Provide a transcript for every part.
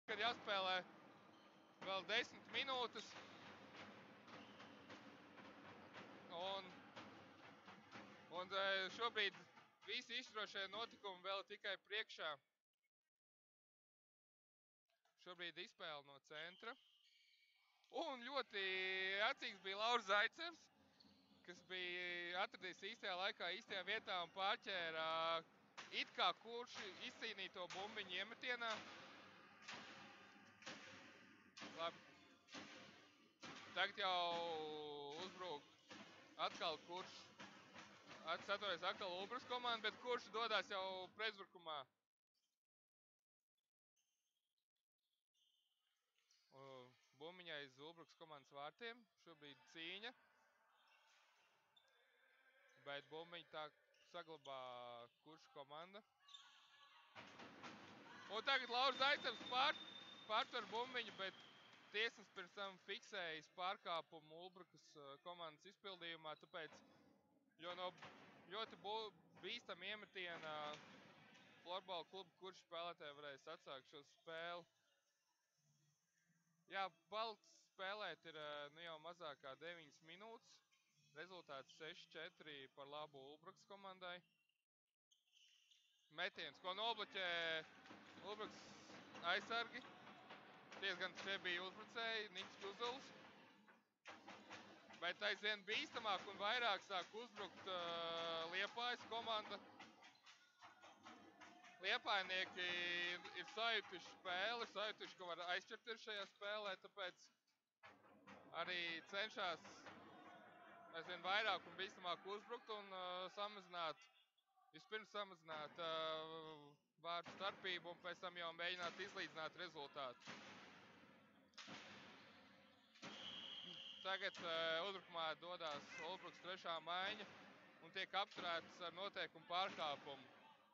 kad jāspēlē vēl 10 minūtes. Un šobrīd visi izšķirošie notikumi vēl tikai priekšā. Šobrīd izspēle no centra. Un ļoti acīgs bija Lauris Zaicevs, kas bija atradījis īstajā laikā, īstajā vietā un pārķēra it kā kurš izcīnīto bumbiņu iemetienā. Labi. Tagad jau uzbrūk atkal kurš. Atceries atkal Ulbras komanda, bet kurš dodās jau pretuzbrukumā. Bumbiņai iz Ulbras komandas vārtiem. Šobrīd cīņa. Bet bumbiņu tā saglabā kurš komanda. Un tagad Lauris Zaicevs pārtver bumbiņu, bet tiesnes pirms tam fiksējas pārkāpumu Ulbras komandas izpildījumā, tāpēc no ļoti bīstama iemetiena florbola kluba, kurš spēlētāji varēs atsākt šo spēli. Jā, paliks spēlēt ir jau mazāk kā 9 minūtes. Rezultāts 6-4 par labu Ulbras komandai. Metiens, ko nobloķē Ulbras aizsargi. Diezgan šie bija uzbrucēji, Niks Kuzuls. Bet aizvien bīstamāk un vairāk sāk uzbrukt Liepājas komanda. Liepājnieki ir sajutuši spēli, sajutuši, ka var aizķerties šajā spēlē, tāpēc arī cenšas aizvien vairāk un bīstamāk uzbrukt un vispirms samazināt vārtu starpību un pēc tam jau mēģināt izlīdzināt rezultātu. Tagad uzbrukumā dodās Ulbras trešā maiņa un tiek apturētas ar noteikumu pārkāpumu.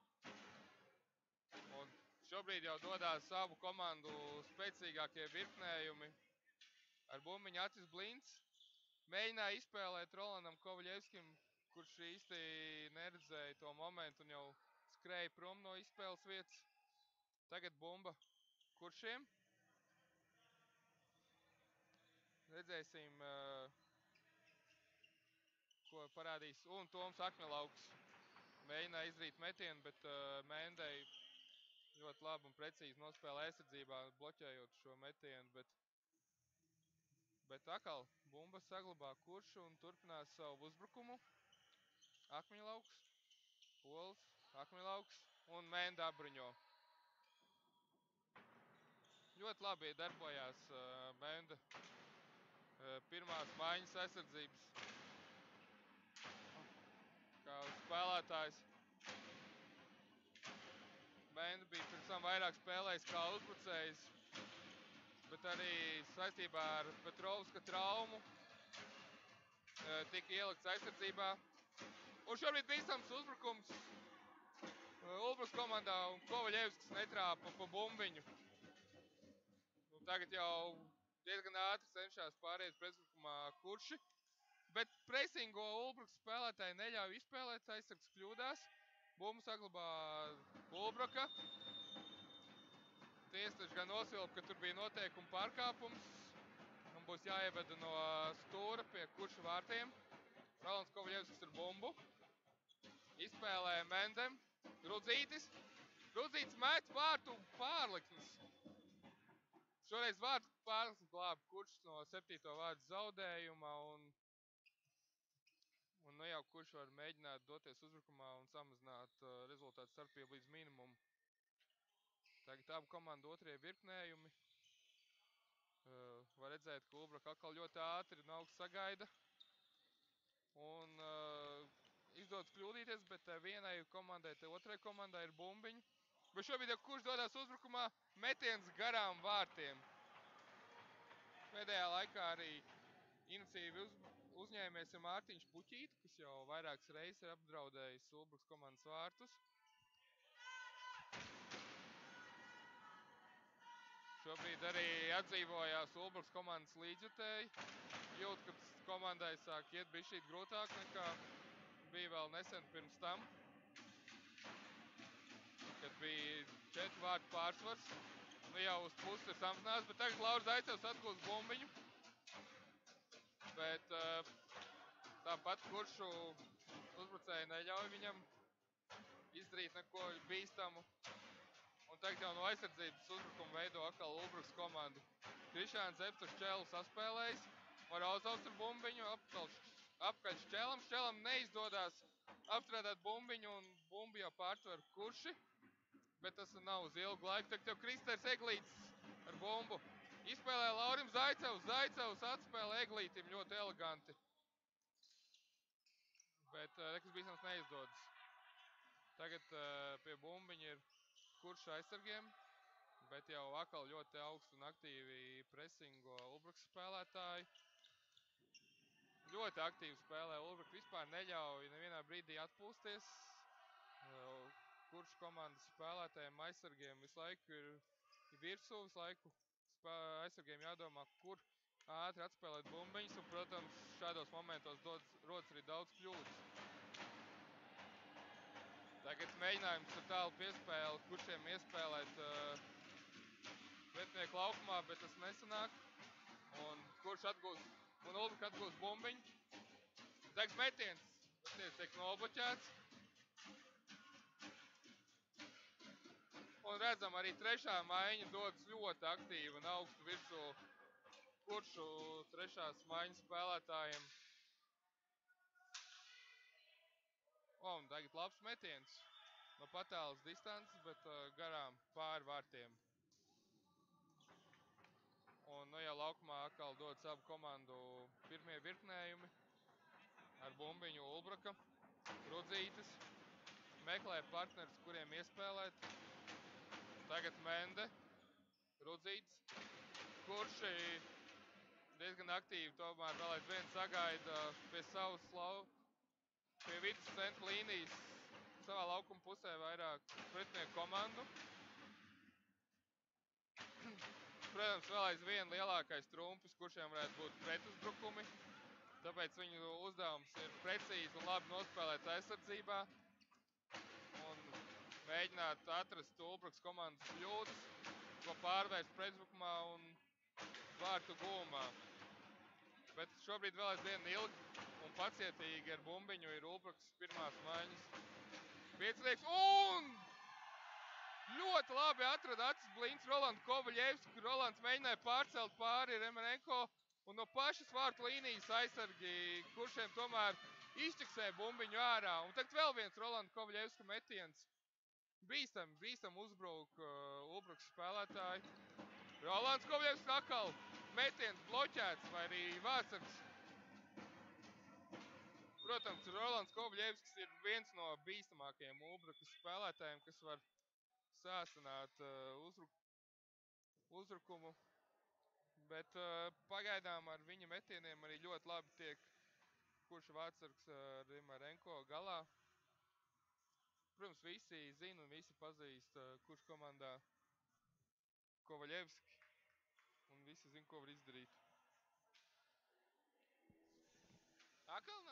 Un šobrīd jau dodās abu komandu spēcīgākie virknējumi ar bumbiņu Acis Blinds. Mēģināja izspēlēt Rolandam Kovaļevskim, kurš īsti neredzēja to momentu un jau skrēja prom no izspēles vietas. Tagad bumba kuršiem. Redzēsim, ko parādīs. Un Toms Akmelauks mēģināja izdarīt metienu, bet Mendei ļoti labi un precīzi nospēlē aizsardzībā, bloķējot šo metienu. Bet atkal bumba saglabā kuršu un turpinās savu uzbrukumu. Akmelauks, Pols, Akmelauks un Menda apbruņo. Ļoti labi darbojās Menda. Pirmās maiņas aizsardzības kā spēlētājs. Menda bija pirms tam vairāk spēlējis kā uzbrucējs, bet arī saistībā ar Petrovska traumu tika ielikts aizsardzībā. Un šobrīd bīstams uzbrukums Ulbras komandā un Kovaļevskis netrāpa pa bumbiņu. Un tagad jau diezgan ātri cenšas pāriet pretuzbrukumā kurši. Bet presingo Ulbras spēlētāji neļauj izspēlēt, aizsargs kļūdās. Bumbu saglabā Ulbraka. Tiesneši gan nosvilpa, ka tur bija noteikuma pārkāpums. Un būs jāieveda no stūra pie kurša vārtiem. Rolands Kovaļevskis ar bumbu. Izspēlē Mendem. Rudzītis. Rudzītis met vārtu pārliknes. Šoreiz vārtu pārliknes glāba kurš no 7. vārtu zaudējuma. Un nu jau kurš var mēģināt doties uzbrukumā un samazināt rezultātu starpību līdz minimumu. Tagad abu komandu otrie virknējumi. Var redzēt, ka Ulbraka atkal ļoti ātri un augsts sagaida. Un izdodas kļūdīties, bet vienai komandai, te otrai komandai ir bumbiņi. Bet šobrīd jau kurš dodās uzbrukumā, metiens garām vārtiem. Pēdējā laikā arī iniciatīvi uzņēmies ir Mārtiņš Puķīta, kas jau vairākas reizes ir apdraudējis Ulbras komandas vārtus. Šobrīd arī atdzīvojās Ulbras komandas līdzjutēji. Jūt, ka komandai sāk iet bišķīt grūtāk nekā bija vēl nesen pirms tam. Kad bija 4 vārtu pārsvars. Nu jau uz pusi ir samazinās, bet tagad Lauris Zaicevs atgūst bumbiņu. Bet tāpat kuršu uzbrucēji neļauj viņam izdarīt neko bīstamu. Un tagad jau no aizsardzības uzbrukuma veido atkal Ulbruks komandu. Krišāns Epsas Čelu saspēlējis. Morauzovs ar bumbiņu, apkaļ Šķelam. Šķelam neizdodas apstrādāt bumbiņu un bumbi jau pārtver kurši. Bet tas nav uz ilgu laiku. Tagad jau Kristers Eglītis ar bumbu. Izspēlē Laurim Zaicevs. Zaicevs atspēlē Eglītim ļoti eleganti. Bet nekas bīstams neizdodas. Tagad pie bumbiņa ir kurš aizsargiem. Bet jau atkal ļoti augstu un aktīvi presingo Ulbruks spēlētāji. Ļoti aktīvi spēlē Ulbruks. Vispār neļauj nevienā brīdī atpūsties. Kurš komandas spēlētājiem aizsargiem visu laiku ir virsū, visu laiku aizsargiem jādomā, kur ātri atspēlēt bumbiņas. Un, protams, šādos momentos rodas arī daudz kļūdas. Tagad mēģinājums ar tālu piespēli, kuršiem iespēlēt pretinieku laukumā, bet tas nesanāk. Un kurš atgūst, un Ulbruks atgūst bumbiņu. Tagad metiens tiek nobloķēts. Un redzam, arī trešā maiņa dodas ļoti aktīvi un augstu virsū kuršu trešās maiņas spēlētājiem. Un tagad labs metiens no patālas distances, bet garām pāri vārtiem. Un nu jau laukumā atkal dodas abu komandu pirmie virknējumi ar bumbiņu Ulbruka, Rudzītis. Meklē partners, kuriem iespēlēt. Tagad Mende, Rudzītis, kurš diezgan aktīvi tomēr vēl aizvien sagaida pie savas pie vidus centra līnijas savā laukuma pusē vairāk pretinieku komandu. Protams, vēl aizvien lielākais trumpis, kuršiem varētu būt pretuzbrukumi. Tāpēc viņu uzdevums ir precīzi un labi nospēlēt aizsardzībā. Un mēģināt atrast Ulbruks komandas kļūdas, ko pārvērst pretuzbrukumā un vārtu gūmā. Bet šobrīd vēl aizvien ilgi un pacietīgi ar bumbiņu ir Ulbruks pirmās maiņas piecinieks. Un ļoti labi atrada acis blinds Rolands Kovaļevski. Rolands mēģināja pārcelt pāri Remerenko un no pašas vārtu līnijas aizsargi, kuršiem tomēr izķiksē bumbiņu ārā. Un tagad vēl viens Rolands Kovaļevska metiens. Bīstam uzbruk Ulbruks spēlētāji. Rolands Kovaļevski atkal metiens bloķēts vai arī vārtsargs. Protams, Rolands Kovaļevskis ir viens no bīstamākajiem Ulbrukas spēlētājiem, kas var sāsināt uzbrukumu. Bet pagaidām ar viņa metieniem arī ļoti labi tiek kurš vārtsargs Rimarenko galā. Protams, visi zina un visi pazīst kurš komandā Kovaļevski. Un visi zina, ko var izdarīt. Akalnā